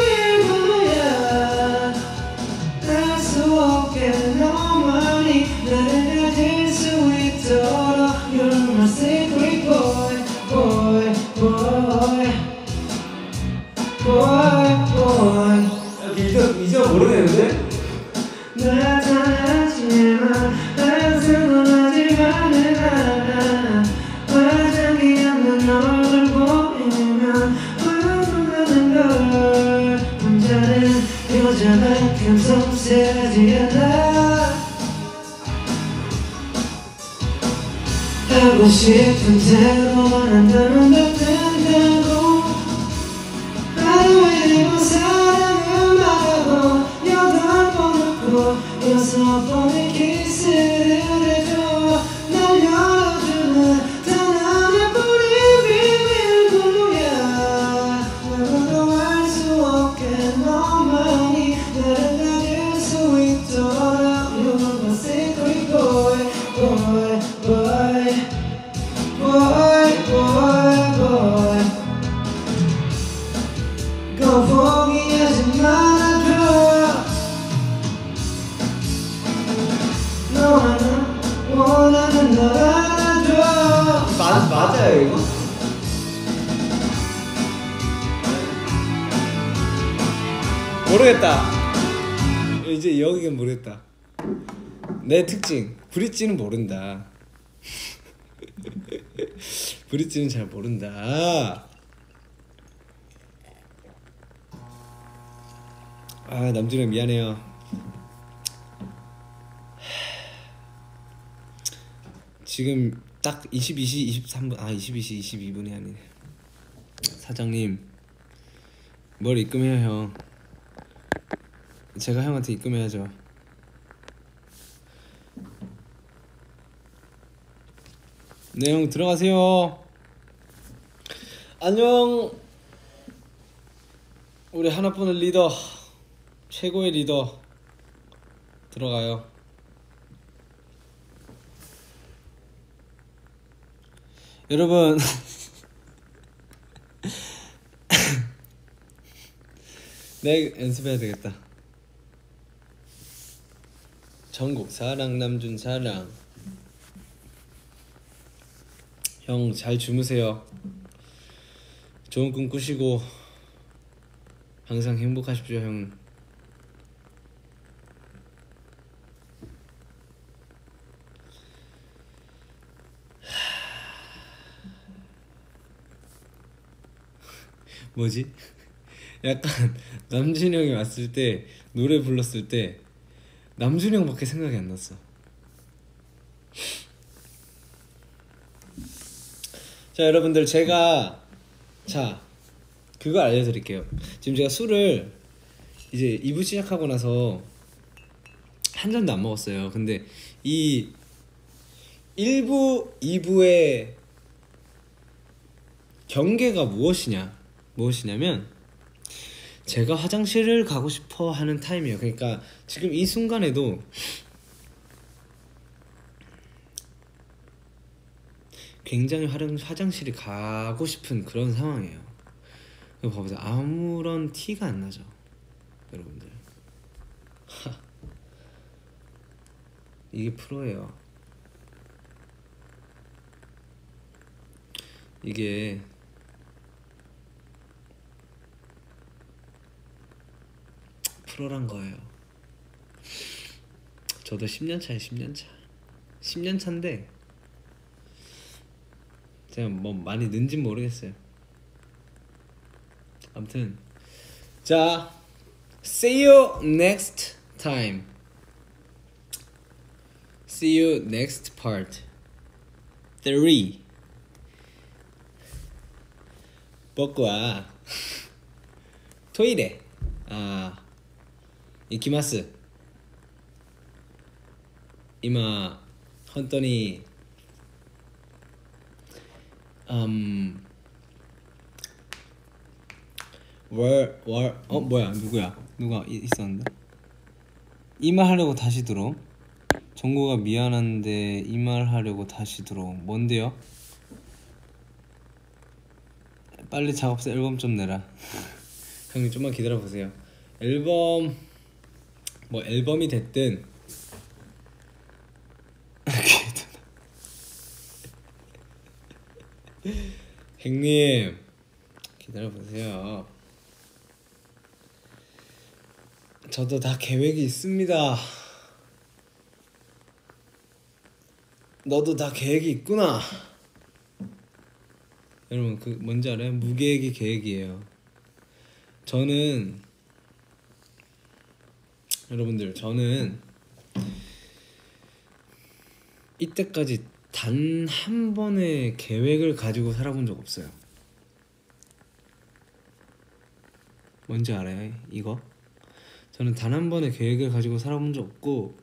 비밀번호야. 알 수 없게 너만이 나를 가질 수 있도록 You're my secret boy, boy, boy, boy, boy. 이거 이거 모르겠는데? 나타나지만 항상 원하지만은 않아. 화장이 없는 얼굴 보이면 화나는 걸. 남자는 여자만큼 섬세하지 않아. 하고 싶은 대로만 한다면 더 된다고. 하루에 네 번 사랑을 말하고 여덟 번 웃고 여섯 번의 키스를 해줘. 날 열어주는 단 하나뿐인 비밀번호야. 누구도 알 수 없게 너만이 나를 가질 수 있도록 You're my secret boy, boy, boy, boy, boy, boy. 꼭 포기하지 말아줘. 모르겠다. 이제 여기는 모르겠다. 내 특징 브릿지는 모른다. 브릿지는 잘 모른다. 아 남준이 미안해요. 지금 딱 이십이 시 이십삼 분, 아 이십이 시 이십이 분이 아니네. 사장님 뭘 입금해요 형. 제가 형한테 입금해야죠. 네 형 들어가세요. 안녕. 우리 하나뿐인 리더, 최고의 리더 들어가요. 여러분 내 연습해야 되겠다. 전국 사랑 남준 사랑. 형 잘 주무세요. 좋은 꿈 꾸시고 항상 행복하십시오 형. 뭐지? 약간 남준이 형이 왔을 때 노래 불렀을 때 남준이 형밖에 생각이 안 났어. 자 여러분들 제가 자 그거 알려드릴게요. 지금 제가 술을 이제 이 부 시작하고 나서 한 잔도 안 먹었어요. 근데 이 일 부, 이 부의 경계가 무엇이냐 무엇이냐면 제가 화장실을 가고 싶어 하는 타임이에요. 그러니까 지금 이 순간에도 굉장히 화장실이 가고 싶은 그런 상황이에요. 이거 봐보세요. 아무런 티가 안 나죠 여러분들. 이게 프로예요. 이게 프로란 거예요. 저도 십 년 차에 십 년 차 십 년 차인데 제가 뭐 많이 는진 모르겠어요. 아무튼 자 see you next time. see you next part three. 僕はトイレあ行きます。今本当に음 월, 월, 어 뭐야 누구야 누가 이, 있었는데 이 말 하려고 다시 들어. 정국아 미안한데 이 말 하려고 다시 들어. 뭔데요? 빨리 작업서 앨범 좀 내라. 형님 좀만 기다려보세요. 앨범 뭐 앨범이 됐든 형님 기다려보세요. 저도 다 계획이 있습니다. 너도 다 계획이 있구나. 여러분 그 뭔지 알아요? 무계획이 계획이에요. 저는 여러분들 저는 이때까지 단 한 번의 계획을 가지고 살아본 적 없어요. 뭔지 알아요? 이거? 저는 단 한 번의 계획을 가지고 살아본 적 없고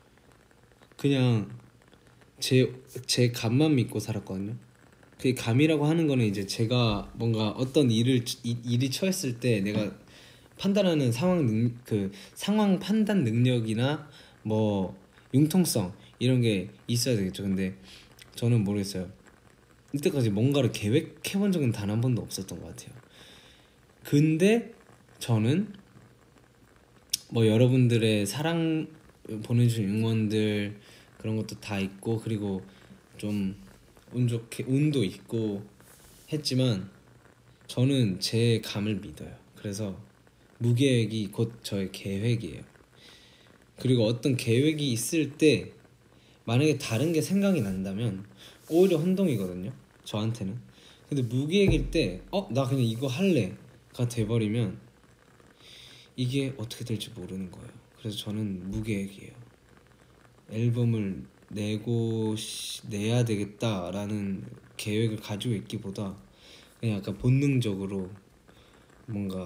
그냥 제, 제 감만 믿고 살았거든요. 그 감이라고 하는 거는 이제 제가 뭔가 어떤 일을 이, 일이 처했을 때 내가 판단하는 상황 능, 그 상황 판단 능력이나 뭐 융통성 이런 게 있어야 되겠죠. 근데 저는 모르겠어요. 이때까지 뭔가를 계획해본 적은 단 한 번도 없었던 것 같아요. 근데 저는 뭐 여러분들의 사랑 보내주신 응원들 그런 것도 다 있고 그리고 좀 운 좋게 운도 있고 했지만 저는 제 감을 믿어요. 그래서 무계획이 곧 저의 계획이에요. 그리고 어떤 계획이 있을 때 만약에 다른 게 생각이 난다면 오히려 혼동이거든요, 저한테는. 근데 무계획일 때 어? 나 그냥 이거 할래가 돼버리면 이게 어떻게 될지 모르는 거예요. 그래서 저는 무계획이에요. 앨범을 내고 시, 내야 되겠다라는 계획을 가지고 있기보다 그냥 약간 본능적으로 뭔가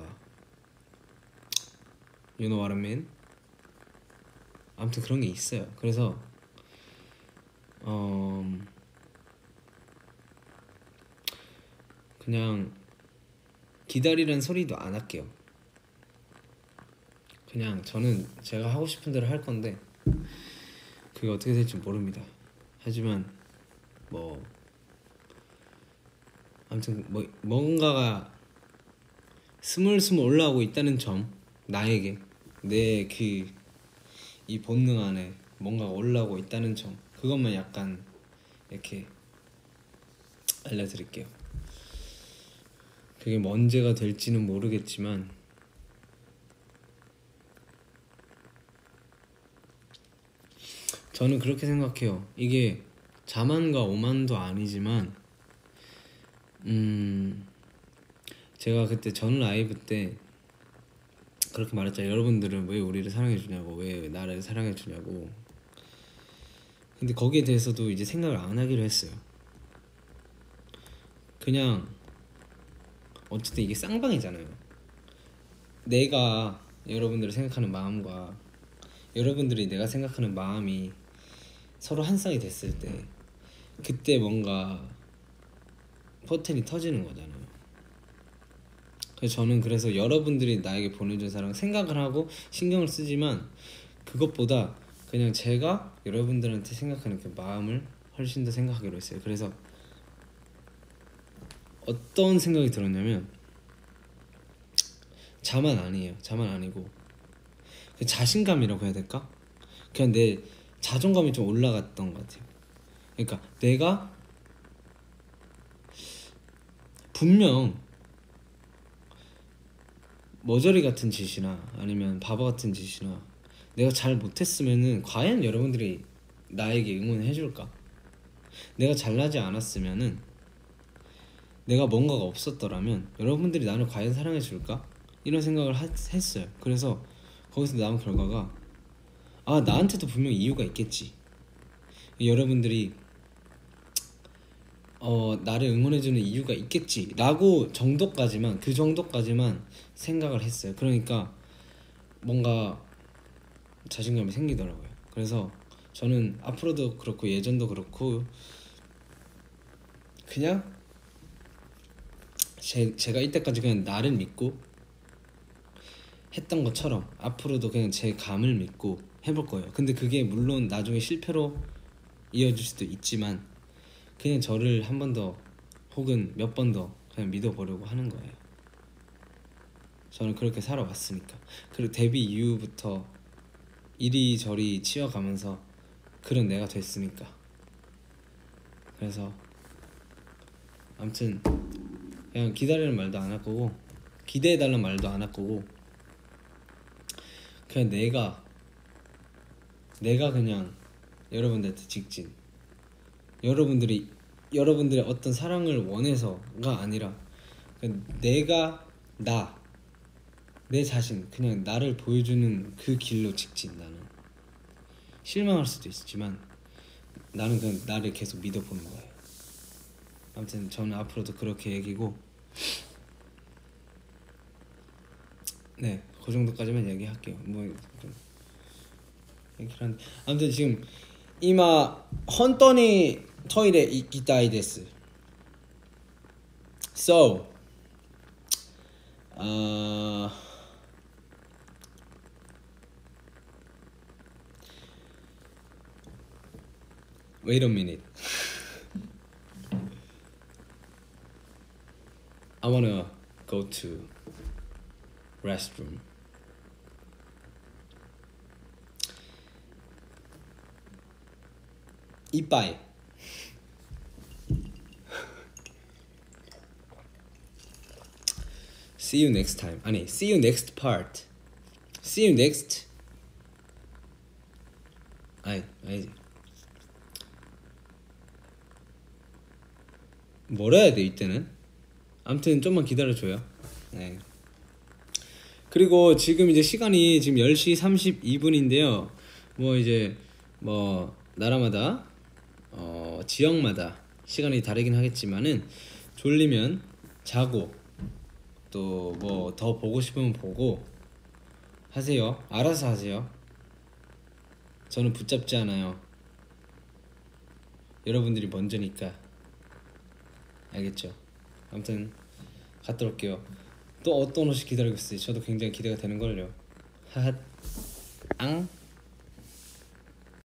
You know what I mean? 아무튼 그런 게 있어요. 그래서 어 그냥 기다리라는 소리도 안 할게요. 그냥 저는 제가 하고 싶은 대로 할 건데 그게 어떻게 될지 모릅니다. 하지만 뭐 아무튼 뭐 뭔가가 스물스물 올라오고 있다는 점, 나에게 내 그 이 본능 안에 뭔가가 올라오고 있다는 점, 그것만 약간 이렇게 알려드릴게요. 그게 뭐 언제가 될지는 모르겠지만 저는 그렇게 생각해요. 이게 자만과 오만도 아니지만 음 제가 그때 전 라이브 때 그렇게 말했잖아요. 여러분들은 왜 우리를 사랑해주냐고, 왜 나를 사랑해주냐고. 근데 거기에 대해서도 이제 생각을 안 하기로 했어요. 그냥 어쨌든 이게 쌍방이잖아요. 내가 여러분들을 생각하는 마음과 여러분들이 내가 생각하는 마음이 서로 한 쌍이 됐을 때 그때 뭔가 포텐이 터지는 거잖아요. 그래서 저는 그래서 여러분들이 나에게 보내준 사랑 생각을 하고 신경을 쓰지만 그것보다 그냥 제가 여러분들한테 생각하는 그 마음을 훨씬 더 생각하기로 했어요. 그래서 어떤 생각이 들었냐면 자만 아니에요. 자만 아니고 그 자신감이라고 해야 될까? 그냥 내 자존감이 좀 올라갔던 것 같아요. 그러니까 내가 분명 머저리 같은 짓이나 아니면 바보 같은 짓이나 내가 잘 못했으면은 과연 여러분들이 나에게 응원해 줄까? 내가 잘나지 않았으면은 내가 뭔가가 없었더라면 여러분들이 나를 과연 사랑해 줄까? 이런 생각을 하, 했어요. 그래서 거기서 나온 결과가 아, 나한테도 분명 이유가 있겠지. 여러분들이 어 나를 응원해주는 이유가 있겠지 라고 정도까지만 그 정도까지만 생각을 했어요. 그러니까 뭔가 자신감이 생기더라고요. 그래서 저는 앞으로도 그렇고 예전도 그렇고 그냥 제, 제가 이때까지 그냥 나를 믿고 했던 것처럼 앞으로도 그냥 제 감을 믿고 해볼 거예요. 근데 그게 물론 나중에 실패로 이어질 수도 있지만 그냥 저를 한 번 더 혹은 몇 번 더 그냥 믿어보려고 하는 거예요. 저는 그렇게 살아왔으니까. 그리고 데뷔 이후부터 이리저리 치워가면서 그런 내가 됐으니까. 그래서 아무튼 그냥 기다리는 말도 안 할 거고 기대해달라는 말도 안 할 거고 그냥 내가 내가 그냥 여러분들한테 직진, 여러분들이 여러분들의 어떤 사랑을 원해서가 아니라 그냥 내가 나 내 자신 그냥 나를 보여주는 그 길로 직진. 나는 실망할 수도 있지만 나는 그냥 나를 계속 믿어보는 거예요. 아무튼 저는 앞으로도 그렇게 얘기고 네, 그 정도까지만 얘기할게요. 뭐 좀 얘기를 한 아무튼 지금 이마 헌터니 토일에 이기타이 데스. So uh, wait a minute. I wanna go to restroom. 이빠이. See you next time. 아니, see you next part. See you next. 아니, 아니지. 뭐라 해야 돼 이때는? 아무튼 좀만 기다려줘요. 네. 그리고 지금 이제 시간이 지금 열 시 삼십이 분인데요. 뭐 이제 뭐 나라마다 어 지역마다 시간이 다르긴 하겠지만은 졸리면 자고 또 뭐 더 보고 싶으면 보고 하세요. 알아서 하세요. 저는 붙잡지 않아요. 여러분들이 먼저니까. 알겠죠? 아무튼 갔다 올게요. 또 어떤 옷이 기다리고 있어요? 저도 굉장히 기대가 되는걸요. 하핫 앙.